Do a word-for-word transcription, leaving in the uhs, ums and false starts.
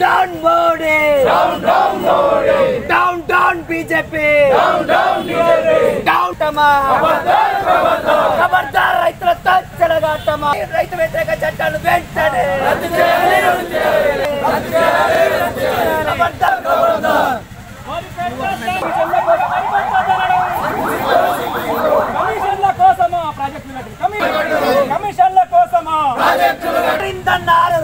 down Modi. Down down Modi. Down down B J P. Down down B J P. Down tama. Kabardar kabardar. Kabardar రైతులతో చెలగాటమా. రైతు వ్యతిరేక చట్టాలు వెంటనే రద్దు చేయాలి రద్దు చేయాలి రద్దు చేయాలి రద్దు చేయాలి. kabardar kabardar. కమిషన్ల కోసమా ప్రాజెక్టులు కమిషన్ల కోసమా ప్రాజెక్టులు ఇందన్నారు